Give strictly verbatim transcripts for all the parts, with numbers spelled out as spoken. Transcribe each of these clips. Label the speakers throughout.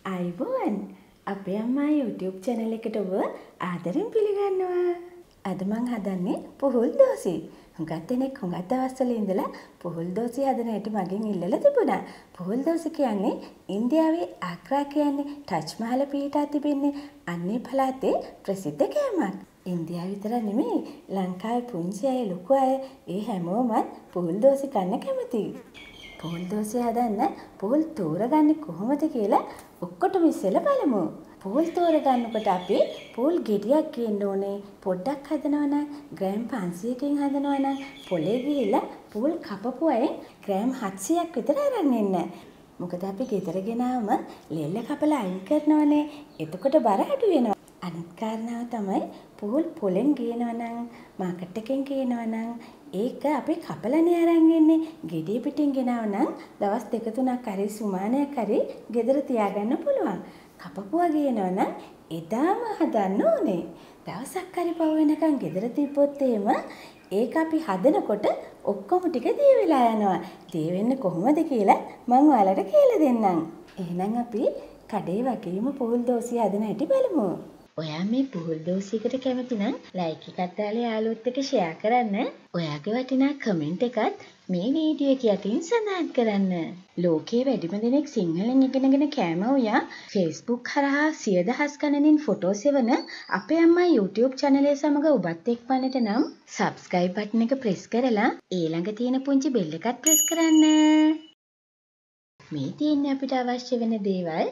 Speaker 1: අයිබෝවන් අපේ අම්මා YouTube channel එකට ඔබ ආදරෙන් පිළිගන්නවා. අද මං හදන්නේ පුහුල් දෝසි. හුඟක් දෙනෙක් හුඟක් දවස්වල ඉඳලා පුහුල් දෝසි හදන හැටි මගෙන් ඉල්ලලා තිබුණා. පුහුල් දෝසි කියන්නේ ඉන්දියාවේ ආග්‍රා කියන්නේ ටච් මහල පිහිටා තිබෙන්නේ අන්නේ පළාතේ ප්‍රසිද්ධ කෑමක්. ඉන්දියාව විතර නෙමෙයි ලංකාවේ පුංචි අය ලොකු අය ඒ හැමෝම පුහුල් දෝසි කන්න කැමතියි. පුහුල් දෝසි හදන්න පුහුල් තෝරගන්නේ කොහොමද කියලා ඔක්කොටම ඉස්සෙල්ලා බලමු. පුහුල් තෝරගන්නකොට අපි පුහුල් ගෙඩියක් ගන්න ඕනේ. පොඩ්ඩක් හදනවා නම් ග්‍රෑම් පන්සීයකින් හදනවා නම් පොලේ ගිහිල්ලා පුහුල් කපපු අයෙන් ග්‍රෑම් හත්සියයක් විතර අරන් එන්න. මොකද අපි ගෙදර ගෙනාවම ලෙල්ල කපලා අයින් කරනවනේ. එතකොට බර අඩු වෙනවා. අනිත් කාරණාව තමයි පුහුල් පොලෙන් ගේනවා නම් මාකට් එකෙන් ගේනවා නම් ඒක අපි කපලානේ අරන් එන්නේ. ගෙඩිය පිටින් ගෙනාව නම් දවස් දෙක තුනක් හරි සුමානයක් හරි ගෙදර තියාගන්න පුළුවන්. කපපුවා ගේනවා නම් එදාම හදන්න ඕනේ. දවසක් හරි පව වෙනකන් ගෙදර තිබ්බොත් එහෙම ඒක අපි හදනකොට ඔක්කොම ටික දිය වෙලා යනවා. දිය වෙන්නේ කොහොමද කියලා මම ඔයාලට කියලා දෙන්නම්. එහෙනම් අපි කඩේ වගේම පුහුල් දෝසිය හදන හැටි බලමු. ඔයා මේ පුහුල් දෝසියකට කැමති නම් ලයික් එකක් දාලා යාළුවොත් එක්ක ෂෙයා කරන්න. ඔයාගේ වටිනා කමෙන්ට් එකත් මේ වීඩියෝ එක යටින් සඳහන් කරන්න. ලෝකයේ වැඩිම දෙනෙක් සිංහලෙන් ඉගෙනගෙන කෑම උයා Facebook හරහා සිය දහස් ගණනින් ෆොටෝ සෙවන අපේ අම්මා YouTube channel එක සමග ඔබත් එක්වන්නට නම් subscribe button එක press කරලා ඒ ළඟ තියෙන පුංචි bell එකත් press කරන්න. මේ තියෙන්නේ අපිට අවශ්‍ය වෙන දේවල්.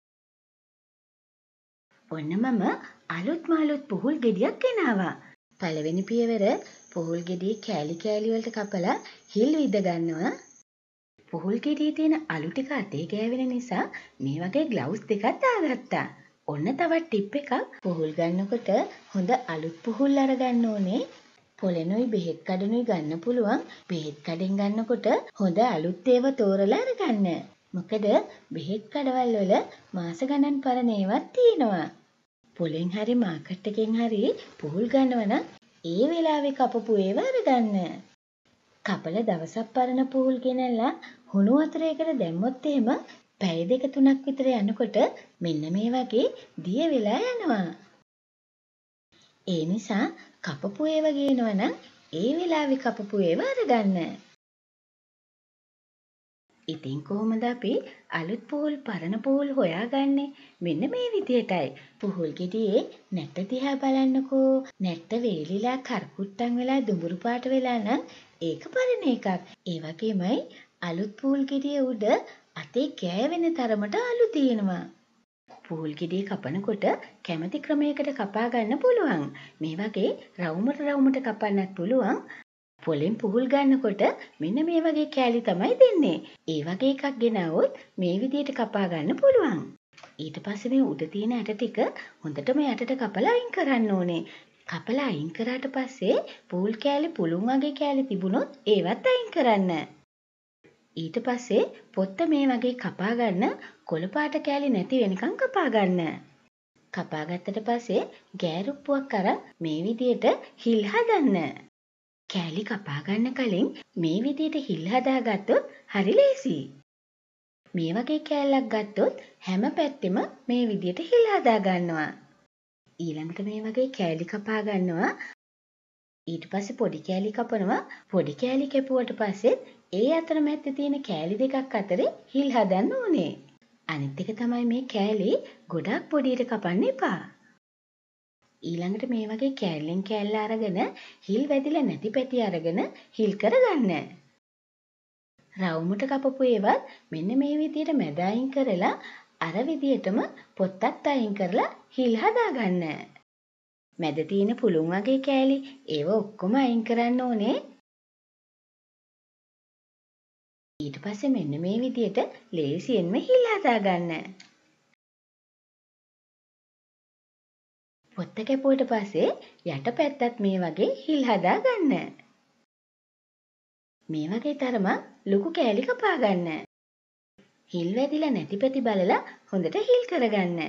Speaker 1: ඔන්න මම අලුත්ම අලුත් පුහුල් ගෙඩියක් ගෙනාවා. පළවෙනි පියවර පුහුල් ගෙඩිය කෑලි කෑලි වලට කපලා හිල් විද ගන්නවා. පුහුල් ගෙඩියේ තියෙන අලු ටික අතේ ගෑවෙන නිසා මේ වගේ ග්ලව්ස් දෙකක් දාගත්තා. ඔන්න තවත් ටිප් එකක්. පුහුල් ගන්නකොට හොඳ අලුත් පුහුල් අරගන්න ඕනේ. පොලෙනුයි බෙහෙත් කඩනුයි ගන්න පුළුවන්. බෙහෙත් කඩෙන් ගන්නකොට හොඳ අලුත් ඒවා තෝරලා අරගන්න. මොකද බෙහෙත් කඩවල් වල මාස ගණන් පරණ ඒවාත් තියෙනවා. පොලෙන් හරි මාකට් එකෙන් හරි පුහුල් ගන්නව නම් ඒ වෙලාවේ කපපු ඒවා අරගන්න. කපල දවසක් පරණ පුහුල් ගෙනල්ලා හුණු වතුරයකට දැම්මොත් එහෙම පැය දෙක තුනක් විතර යනකොට මෙන්න මේ වගේ දිය වෙලා යනවා. ඒ නිසා කපපු ඒවා ගේනවා නම් ඒ වෙලාවේ කපපු ඒවා අරගන්න. ඉතින් කොහොමද අපි අලුත් පුහුල් පරණ පුහුල් හොයාගන්නේ? මෙන්න මේ විදිහටයි. පුහුල් ගෙඩියේ නැට දිහා බලන්නකෝ. නැට වේලිලා කරකුට්ටම් වෙලා දුඹුරු පාට වෙලා නම් ඒක පරණ එකක්. ඒ වගේමයි අලුත් පුහුල් ගෙඩියේ උඩ අතේ ගෑවෙන තරමට අලු තියෙනවා. පුහුල් ගෙඩිය කපනකොට කැමති ක්‍රමයකට කපා ගන්න පුළුවන්. මේ වගේ රවුමට රවුමට කපන්නත් පුළුවන්. පොලෙන් පුහුල් ගන්නකොට මෙන්න මේ වගේ කෑලි තමයි දෙන්නේ. ඒ වගේ එකක් ගෙනාවොත් මේ විදිහට කපා ගන්න පුළුවන්. ඊට පස්සේ මේ උඩ තියෙන ඇට ටික හොඳටම යටට කපලා අයින් කරන්න ඕනේ. කපලා අයින් කරාට පස්සේ පුහුල් කෑලි පුළුන් වගේ කෑලි තිබුණොත් ඒවත් අයින් කරන්න. ඊට පස්සේ පොත්ත මේ වගේ කපා ගන්න කොළ පාට කෑලි නැති වෙනකන් කපා ගන්න. කපා ගත්තට පස්සේ ගෑරුප්පුවක් අරන් මේ විදිහට හිල් හදන්න. කෑලි කපා ගන්න කලින් මේ විදිහට හිල් හදාගත්තොත් හරි ලේසියි. මේ වගේ කෑල්ලක් ගත්තොත් හැම පැත්තෙම මේ විදිහට හිල් හදා ගන්නවා. ඊළඟට මේ වගේ කෑලි කපා ගන්නවා. ඊට පස්සේ පොඩි කෑලි කපනවා. පොඩි කෑලි කැපුවට පස්සේ ඒ අතර මැද්දේ තියෙන කෑලි දෙකක් අතරේ හිල් හදන්න ඕනේ. අනිත් එක තමයි මේ කෑලි ගොඩක් පොඩියට කපන්න එපා. ඊළඟට මේ වගේ කෑල්ලෙන් කෑල්ල අරගෙන හිල් වැදිලා නැති පැති අරගෙන හිල් කරගන්න. රවුමට කපපු ඒවත් මෙන්න මේ විදිහට මැද අයින් කරලා අර විදිහටම පොත්තත් අයින් කරලා හිල් හදාගන්න. මැද තියෙන පුළුන් වගේ කෑලි ඒව ඔක්කොම අයින් කරන්න ඕනේ. ඊට පස්සේ මෙන්න මේ විදිහට ලේසියෙන්ම හිල් හදාගන්න. පොත්ත කැපුවට පස්සේ යට පැත්තත් මේ වගේ හිල් හදා ගන්න. මේ වගේ තරමක් ලොකු කෑලි කපා ගන්න. හිල් වැදිලා නැති පැති බලලා හොඳට හිල් කරගන්න.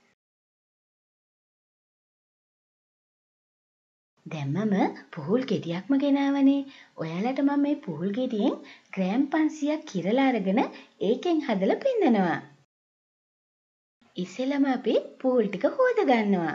Speaker 1: දැන් මම පුහුල් ගෙඩියක්ම ගෙනාවනේ. ඔයාලට මම මේ පුහුල් ගෙඩියෙන් ග්‍රෑම් පන්සීයක් කිරලා අරගෙන ඒකෙන් හදලා පෙන්නනවා. ඉස්සෙල්ලම අපි පුහුල් ටික හොද ගන්නවා.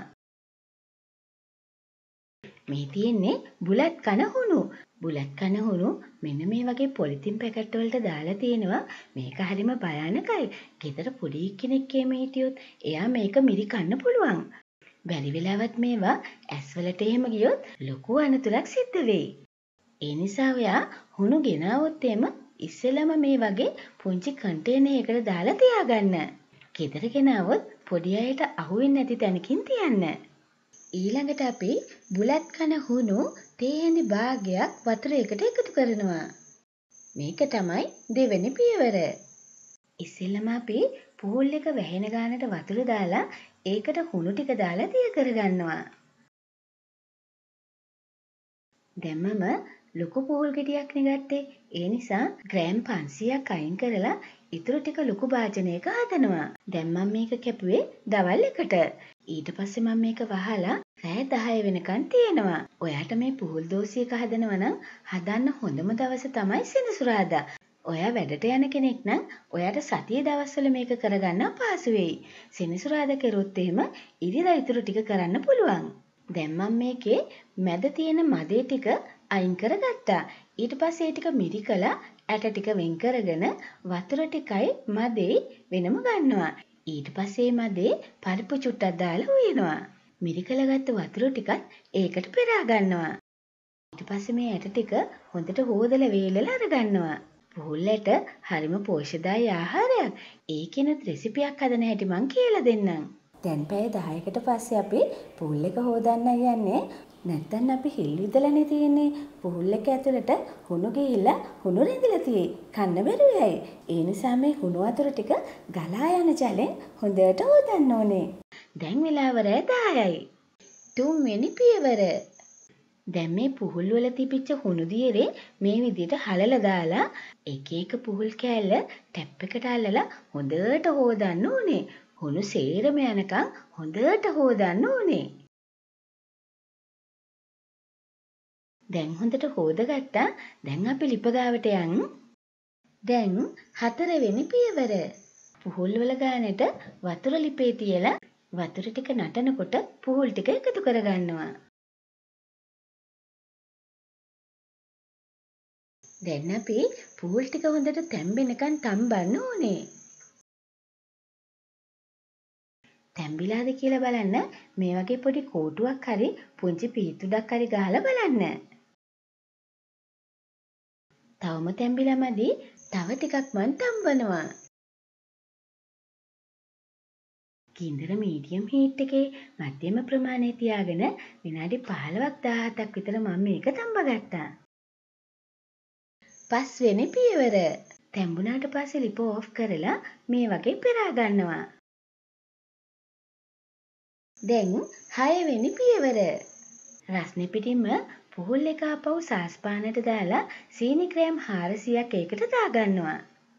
Speaker 1: මේ තියෙන්නේ බුලත් කන හුණු. බුලත් කන හුණු මෙන්න මේ වගේ පොලිතින් පැකට් වලට දාලා තියෙනවා. මේක හරිම භයානකයි. ගෙදර පොඩි කෙනෙක් එහෙම හිටියොත් එයා මේක මිරි කන්න පුළුවන්. බැරි වෙලාවත් මේවා ඇස්වලට එහෙම ගියොත් ලොකු අනතුරක් සිද්ධ වෙයි. ඒ නිසා ඔයා හුණු ගෙනාවොත් එහෙම ඉස්සෙල්ලම මේ වගේ පුංචි කන්ටේනර් එකකට දාලා තියාගන්න. ගෙදර ගෙනාවොත් පොඩි අයට අහු වෙන්නේ නැති තැනකින් තියන්න. ඊළඟට අපි බුලත් කන හුණු තේහෙනි භාගයක් වතුරයකට එකතු කරනවා. මේක තමයි දෙවෙනි පියවර. ඉස්සෙල්ලම අපි පුහුල් එක වැහෙන ගානට වතුර දාලා ඒකට හුණු ටික දාලා තිය කරගන්නවා. දැන් මම ලොකු පුහුල් ගෙඩියක් නේ ගත්තේ. ඒ නිසා ග්‍රෑම් පන්සීයක් අයින් කරලා ඉතුරු ටික ලොකු භාජනයක හදනවා. දැන් මම මේක කැපුවේ දවල් එකට. ඊට පස්සේ මම මේක වහලා රෑ දහය වෙනකන් තියෙනවා. ඔයාට මේ පුහුල් දෝසි එක හදනවා නම් හදන්න හොඳම දවස තමයි සෙනසුරාදා. ඔයා වැඩට යන කෙනෙක් නම් ඔයාට සතියේ දවස්වල මේක කරගන්න අපහසු වෙයි. සෙනසුරාදා කෙරුවොත් එහෙම ඉරිදා ඉතුරු ටික කරන්න පුළුවන්. දැන් මම මේකේ මැද තියෙන මදේ ටික අයින් කරගත්තා. ඊට පස්සේ ඒ ටික මිරිකලා ඇට ටික වෙන් කරගෙන වතුර ටිකයි මදේ වෙනම ගන්නවා. ඊට පස්සේ මදේ පරිප්පු චුට්ටක් දාලා උයනවා. මිරිකලා ගත්ත වතුර ටිකත් ඒකට පෙරා ගන්නවා. ඊට පස්සේ මේ ඇට ටික හොඳට හොදලා වේලලා අරගන්නවා. පුහුල්ලට හරිම පෝෂ්‍යදායී ආහාරයක්. ඒකෙනුත් රෙසිපියක් හදන හැටි මං කියලා දෙන්නම්. දැන් පැය දහයකට පස්සේ අපි පුහුල් එක හොදන්න යන්නේ. නැත්තම් අපි හිල් විදලානේ තියෙන්නේ. පුහුල් එක ඇතුළට හුණු ගිහිල්ලා හුණු රැඳිලා තියෙයි. කන්න බැරුව යයි. ඒ නිසා මේ හුණු වතුර ටික ගලා යන ජලෙන් හොඳට හොදන්න ඕනේ. දැන් වෙලාව රෑ දහයයි. තුන්වෙනි පියවර. දැන් මේ පුහුල් වල තිබිච්ච හුණු දියරේ මේ විදිහට හලලා දාලා එක එක පුහුල් කෑල්ල ටැප් එකට අල්ලලා හොඳට හොදන්න ඕනේ. හුණු සේරම යනකම් හොඳට හොදන්න ඕනේ. දැන් හොඳට හොදගත්තා. දැන් අපි ලිප ගාවට යන්. දැන් හතරවෙනි පියවර. පුහුල් වල ගානට වතුර ලිපේ තියලා වතුර ටික නටනකොට පුහුල් ටික එකතු කරගන්නවා. දැන් අපි පුහුල් ටික හොඳට තැම්බෙනකන් තම්බන්න ඕනේ. තැම්බිලාද කියලා බලන්න මේ වගේ පොඩි කෝටුවක් හරි පුංචි පීතුඩක් හරි ගහලා බලන්න. තවම තැම්බිලා මදි. තව ටිකක් මන් තම්බනවා. ගින්දර මීඩියම් හීට් එකේ මධ්‍යම ප්‍රමාණය තියාගෙන විනාඩි පහළොවක් දහහතක් විතර මම මේක තම්බගත්තා. පස්වෙනි පියවර. තැම්බුණාට පස්සේ ලිප ඕෆ් කරලා මේ වගේ පෙරා ගන්නවා. දැන් හයවෙනි පියවර. රස්නේ පිටින්ම පුහුල් එක ආපහු සාස්පානට දාලා සීනි ග්‍රෑම් හාරසියක් ඒකට දාගන්නවා.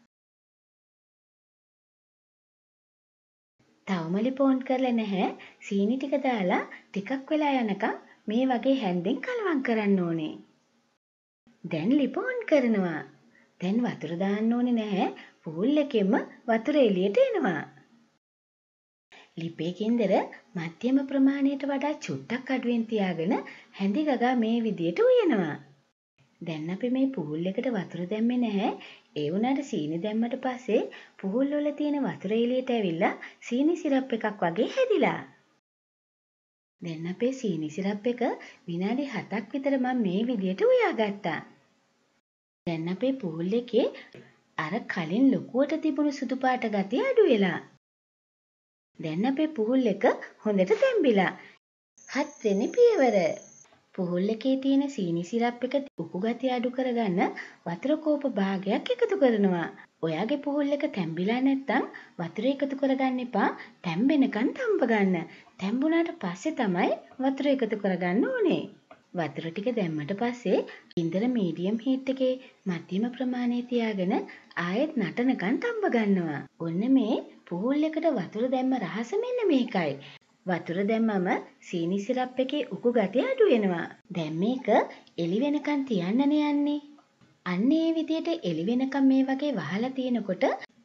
Speaker 1: තවම ලිප ඕන් කරලා නැහැ. සීනි ටික දාලා ටිකක් වෙලා යනකම් මේ වගේ හැන්දෙන් කලවම් කරන්න ඕනේ. දැන් ලිප ඕන් කරනවා. දැන් වතුර දාන්න ඕනේ නැහැ. පුහුල් එකෙන්ම වතුර එළියට එනවා. ලිපේ ගින්දර මධ්‍යම ප්‍රමාණයට වඩා චුට්ටක් අඩුවෙන් තියාගෙන හැඳි ගගා මේ විදියට උයනවා. දැන් අපි මේ පුහුල් එකට වතුර දැම්මේ නැහැ. ඒ වුණාට සීනි දැම්මට පස්සේ පුහුල් වල තියෙන වතුර එළියට ඇවිල්ලා සීනි සිරප් එකක් වගේ හැදිලා. දැන් අපේ සීනි සිරප් එක විනාඩි හතක් විතර මම මේ විදියට උයාගත්තා. දැන් අපේ පුහුල් එකේ අර කලින් ලොකුවට තිබුණු සුදු පාට ගතිය අඩු වෙලා. දැන් අපේ පුහුල් එක හොඳට තැම්බිලා. හත්වෙනි පියවර. පුහුල් එකේ තියෙන සීනි සිරප් එක උකු ගතිය අඩු කරගන්න වතුර කෝප භාගයක් එකතු කරනවා. ඔයාගේ පුහුල් එක තැම්බිලා නැත්නම් වතුර එකතු කරගන්න එපා. තැම්බෙනකන් තම්බ ගන්න. තැම්බුණාට පස්සේ තමයි වතුර එකතු කරගන්න ඕනේ. වතුර ටික දැම්මට පස්සේ ගින්දර මීඩියම් හීට් එකේ මධ්‍යම ප්‍රමාණය තියාගෙන ආයෙත් නටනකන් තම්බ ගන්නවා. ඔන්න මේ පුහුල් එකට වතුර දැම්ම රහස මෙන්න මේකයි. වතුර දැම්මම සීනි සිරප් එකේ උකු ගතිය අඩු වෙනවා. දැන් මේක එළි වෙනකන් තියන්නනේ යන්නේ. අන්න ඒ විදියට එළි වෙනකන් මේ වගේ වහලා තිනකොට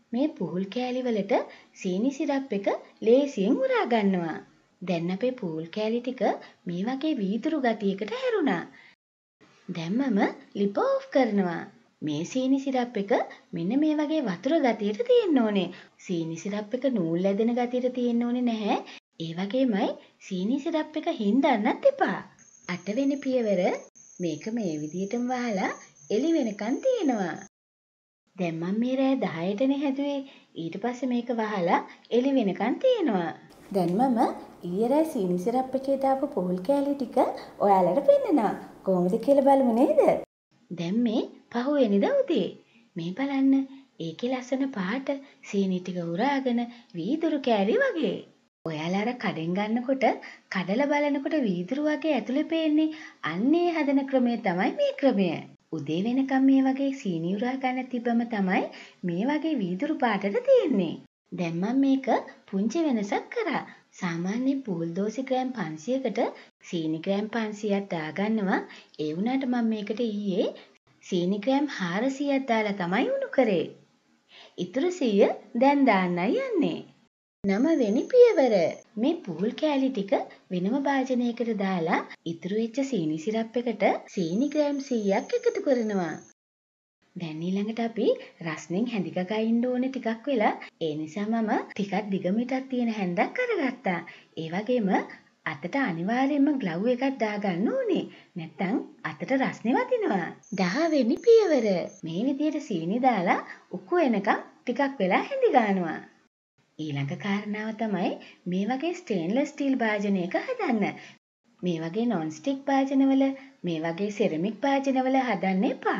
Speaker 1: මේ පුහුල් කෑලි වලට සීනි සිරප් එක ලේසියෙන් උරා ගන්නවා. දැන් අපේ පුහුල් කෑලි ටික මේ වගේ වීදුරු ගතියකට හැරුණා. දැන් මම ලිප ඕෆ් කරනවා. මේ සීනි සිරප් එක මෙන්න මේ වගේ වතුර ගතියට තියෙන්න ඕනේ. සීනි සිරප් එක නූල් ඇදෙන ගතියට තියෙන්න ඕනේ නැහැ. ඒ වගේමයි සීනි සිරප් එක හින්දන්නත් එපා. අටවෙනි පියවර මේක මේ විදිහටම වහලා එළි වෙනකන් තියෙනවා. දැන් මම මේ රෑ දහයටනේ හැදුවේ. ඊට පස්සේ මේක වහලා එළි වෙනකන් තියෙනවා. දැන් මම ඊයේ රෑ සීනි සිරප් එකේ දාපු පුහුල් කෑලි ටික ඔයාලට පෙන්නනවා. කොහොමද කියලා බලමු නේද? දැන් මේ පහුවෙනිදා උදේ. මේ බලන්න ඒකේ ලස්සන පාට සීනි ටික උරාගෙන වීදුරු කෑලි වගේ. ඔයාලා අර කඩෙන් ගන්නකොට කඩලා බලනකොට වීදුරු වගේ ඇතුලේ පේන්නේ. අන්නේ හදන ක්‍රමය තමයි මේ ක්‍රමය. උදේ වෙනකම් මේ වගේ සීනි උරා ගන්න තිබ්බම තමයි මේ වගේ වීදුරු පාටට තියෙන්නේ. දැන් මම මේක පුංචි වෙනසක් කරා. සාමාන්‍යයෙන් පුහුල් දෝසි ග්‍රෑම් පන්සියයකට සීනි ග්‍රෑම් පන්සියයක් දාගන්නවා. ඒ වුණාට මම මේකට ඊයේ සීනි ග්‍රෑම් හාරසියයක් දාලා තමයි උණු කරේ. ඉතුරු සීය දැන් දාන්නයි යන්නේ. නවවෙනි පියවර. මේ පුහුල් කෑලි ටික වෙනම භාජනයකට දාලා ඉතුරු වෙච්ච සීනි සිරප් එකට සීනි ග්‍රෑම් සීයක් එකතු කරනවා. දැන් ඊළඟට අපි රස්නෙන් හැඳි ගගා ඉන්න ඕනේ ටිකක් වෙලා. ඒ නිසා මම ටිකක් දිග මිටක් තියෙන හැන්දක් අරගත්තා. ඒ වගේම අතට අනිවාර්යයෙන්ම ග්ලව් එකක් දාගන්න ඕනේ. නැත්නම් අතට රස්නේ වදිනවා. දහවෙනි පියවර. මේ විදිහට සීනි දාලා උක්කු වෙනකම් ටිකක් වෙලා හැඳි ගන්නවා. ඊළඟ කාරණාව තමයි මේ වගේ ස්ටේන්ලස් ස්ටීල් භාජනයක හදන්න. මේ වගේ නොන් ස්ටික් භාජනවල, මේ වගේ සෙරමික් භාජනවල හදන්න එපා.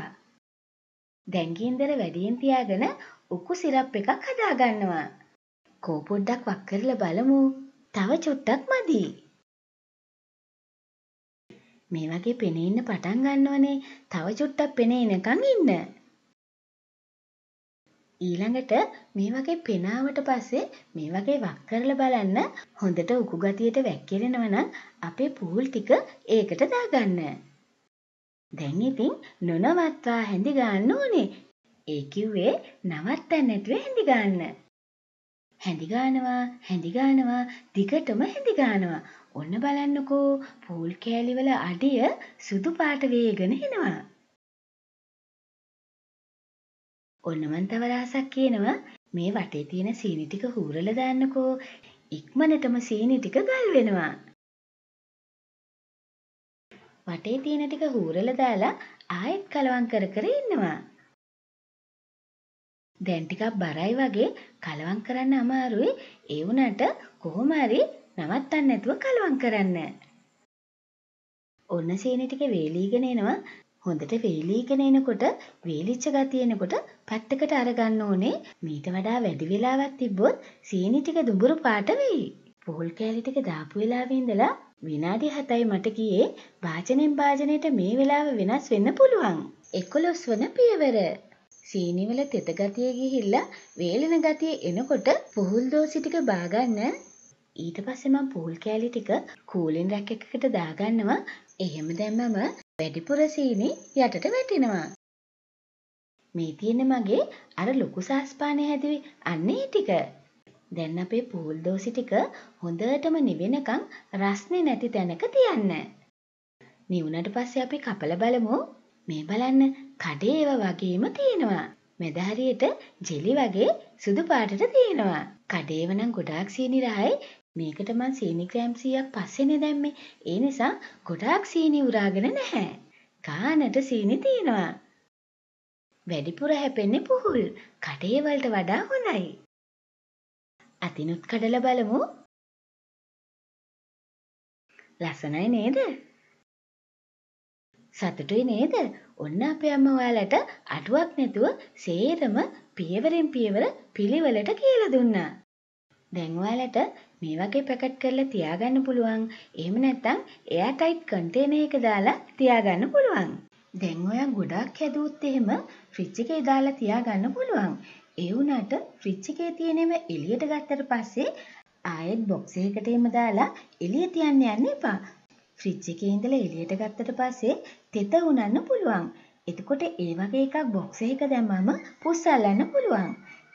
Speaker 1: දැන් ගින්දර වැඩියෙන් තියාගෙන උක්කු සිරප් එකක් හදා ගන්නවා. කෝ පොඩ්ඩක් වක් කරලා බලමු. තව චුට්ටක් මදි. මේ වගේ පෙනෙන්න පටන් ගන්නවනේ. තව චුට්ටක් පෙනෙනකන් ඉන්න. ඊළඟට මේ වගේ පෙනාවට පස්සේ මේ වගේ වක් කරලා බලන්න. හොඳට උකු ගතියට වැක්කිරෙනවා නම් අපේ පුහුල් ටික ඒකට දාගන්න. දැන් ඉතින් නොනවත්වා හැඳි ගන්න ඕනේ. ඒ කිව්වේ නවත්තන්න නැතුව හැඳි ගන්න. හැඳි ගන්නවා, හැඳි ගන්නවා, දිගටම හැඳි ගන්නවා. ඔන්න බලන්නකෝ පුහුල් කෑලි වල අඩිය සුදු පාට වේගෙන එනවා. ඔන්න මන් තව රහසක් කියනවා. මේ වටේ තියෙන සීනි ටික හූරලා දාන්නකෝ. ඉක්මනටම සීනි ටික ගල් වෙනවා. වටේ තියෙන ටික හූරලා දාලා ආයෙත් කලවම් කර කර ඉන්නවා. දැන් ටිකක් බරයි වගේ කලවම් කරන්න අමාරුයි. ඒ වුණාට කොහොම හරි නවත්තන්න නැතුව කලවම් කරන්න. ඔන්න සීනි ටික වේලීගෙන එනවා. හොඳට වේලීගෙන එනකොට වේලිච්ච ගතිය එනකොට පැත්තකට අරගන්න ඕනේ. මීට වඩා වැඩි වෙලාවක් තිබ්බොත් සීනි ටික දුඹුරු පාට වෙයි. පුහුල් කෑලි ටික දාපු වෙලාවේ ඉඳලා විනාඩි හතයි මට ගියේ. භාජනෙන් භාජනයට මේ වෙලාව වෙනස් වෙන්න පුළුවන්. එකොළොස් වන පියවර. සීනි වල තෙත ගතිය ගිහිල්ලා වේලෙන ගතිය එනකොට පුහුල් දෝසි ටික බාගන්න. ඊට පස්සේ මම පුහුල් කෑලි ටික කූලින් රැක් එකකට දාගන්නවා. එහෙම දැම්මම වැඩිපුර සීනි යටට වැටෙනවා. මේ තියෙන මගේ අර ලොකු සාස්පානේ හැදුවේ අන්නේ ටික. දැන් අපේ පුහුල් දෝසි ටික හොඳටම නිවෙනකන් රස්නේ නැති තැනක තියන්න. නිවුනට පස්සේ අපි කපලා බලමු. මේ බලන්න කඩේ ඒවා වගේම තියෙනවා. මැද හරියට ජෙලි වගේ සුදු පාටට තියෙනවා. කඩේව නම් ගොඩාක් සීනි රහයි. මේකට මං සීනි ග්‍රෑම් සීයක් පස්සේනේ දැම්මේ. ඒ නිසා ගොඩාක් සීනි උරාගෙන නැහැ. ගානට සීනි තියෙනවා. වැඩිපුර හැපෙන්නේ පුහුල්. කඩේ වලට වඩා හොඳයි. අතිනුත් කඩලා බලමු. ලස්සනයි නේද? සතුටුයි නේද? ඔන්න අපේ අම්මා ඔයාලට අඩුවක් නැතුව සේරම පියවරෙන් පියවර පිළිවෙලට කියලා දුන්නා. දැන් ඔයාලට මේ වගේ පැකට් කරලා තියාගන්න පුළුවන්. එහෙම නැත්නම් එයා ටයිට් කන්ටේනර් එක දාලා තියාගන්න පුළුවන්. දැන් ඔයා ගොඩක් හැදුවොත් එහෙම ෆ්‍රිජ් එකේ දාලා තියාගන්න පුළුවන්. ඒ වුණාට ෆ්‍රිජ් එකේ තියෙනව එළියට ගත්තට පස්සේ ආයෙත් බොක්ස් එකකට එහෙම දාලා එළිය තියන්න යන්න එපා. ෆ්‍රිජ් එකේ ඉඳලා එළියට ගත්තට පස්සේ තෙත උනන්න පුළුවන්. එතකොට ඒ වගේ එකක් බොක්ස් එකක දැම්මම පුස්සල්ලන්න පුළුවන්.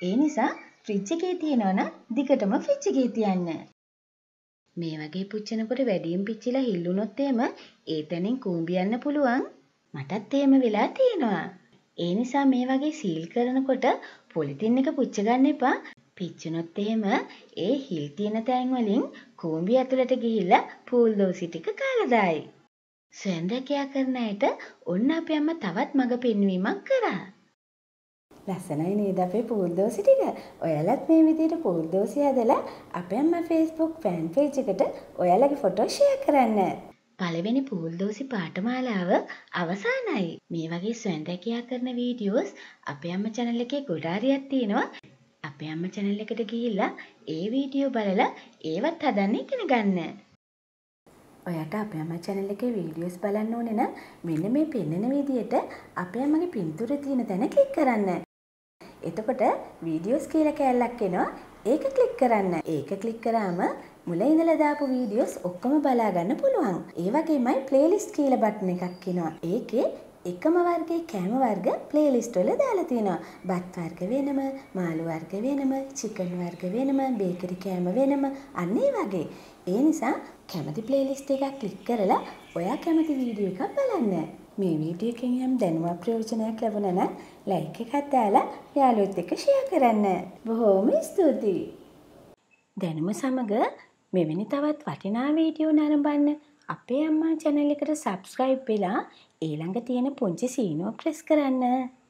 Speaker 1: ඒ නිසා ෆ්‍රිජ් එකේ තියනවා නම් දිගටම ෆ්‍රිජ් එකේ තියන්න. මේ වගේ පුච්චනකොට වැඩියෙන් පිච්චිලා හිල්ලුනොත් එහෙම ඒතනින් කූඹි යන්න පුළුවන්. මටත් එහෙම වෙලා තියෙනවා. ඒ නිසා මේ වගේ සීල් කරනකොට පොලිතින් එක පුච්ච ගන්න එපා. පිච්චුනොත් එහෙම ඒ හිල් තියෙන තැන් වලින් කූඹි ඇතුළට ගිහිල්ලා පූල් දෝසි ටික කාලා දායි. ස්වයං රැකියා කරන අයට ඔන්න අපේ අම්මා තවත් මඟ පෙන්වීමක් කරා. ලස්සනයි නේද අපේ පූල් දෝසි ටික? ඔයාලත් මේ විදිහට පූල් දෝසි හදලා අපේ අම්මා Facebook ෆෑන් පේජ් එකට ඔයාලගේ ෆොටෝ ෂෙයා කරන්න. පළවෙනි පූල් දෝසි පාඨමාලාව අවසానයි. මේ වගේ ස්වයං රැකියා කරන වීඩියෝස් අපේ අම්මා channel එකේ ගොඩාරියක් තියෙනවා. අපේ අම්මා channel එකට ගිහිල්ලා ඒ වීඩියෝ බලලා ඒවත් හදන්න ඉගෙන ගන්න. ඔයාට අපේ අම්මා channel එකේ වීඩියෝස් බලන්න ඕනේ නම් මෙන්න මේ පෙන්වන විදිහට අපේ අම්මගේ පින්තූරේ තියෙන තැන ක්ලික් කරන්න. එතකොට වීඩියෝස් කියලා කෑල්ලක් එනවා. ඒක ක්ලික් කරන්න. ඒක ක්ලික් කරාම මුල ඉඳලා දාපු වීඩියෝස් ඔක්කොම බලා ගන්න පුළුවන්. ඒ වගේමයි ප්ලේලිස්ට් කියලා බටන් එකක් එනවා. ඒකේ එකම වර්ගයේ කෑම වර්ග ප්ලේලිස්ට් වල දාලා තියෙනවා. බත් වර්ග වෙනම, මාළු වර්ග වෙනම, චිකන් වර්ග වෙනම, බේකරි කෑම වෙනම, අන්න ඒ වගේ. ඒ නිසා කැමති ප්ලේලිස්ට් එකක් ක්ලික් කරලා ඔයා කැමති වීඩියෝ එකක් බලන්න. මේ වීඩියෝ එකෙන් යම් දැනුමක් ප්‍රයෝජනයක් ලැබුණා නම් ලයික් එකක් දාලා යාළුවොත් එක්ක ෂෙයා කරන්න. බොහොම ස්තුතියි. දැනුම සමග මෙවැනි තවත් වටිනා වීඩියෝ නරඹන්න අපේ අම්මා channel එකට subscribe වෙලා ඊළඟ තියෙන පුංචි සීනුව press කරන්න.